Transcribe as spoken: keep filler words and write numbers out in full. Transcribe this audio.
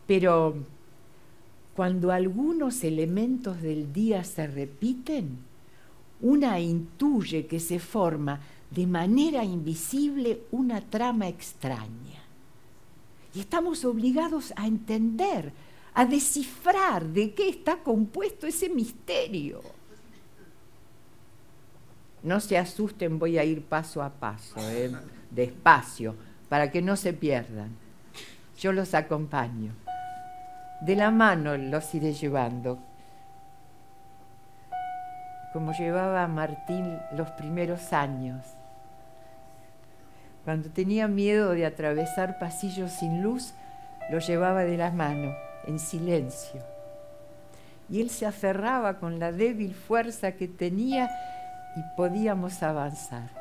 Pero cuando algunos elementos del día se repiten, una intuye que se forma de manera invisible una trama extraña. Y estamos obligados a entender, a descifrar de qué está compuesto ese misterio. No se asusten, voy a ir paso a paso, ¿eh? Despacio, para que no se pierdan. Yo los acompaño. De la mano los iré llevando, como llevaba a Martín los primeros años, cuando tenía miedo de atravesar pasillos sin luz, lo llevaba de la mano, en silencio. Y él se aferraba con la débil fuerza que tenía y podíamos avanzar.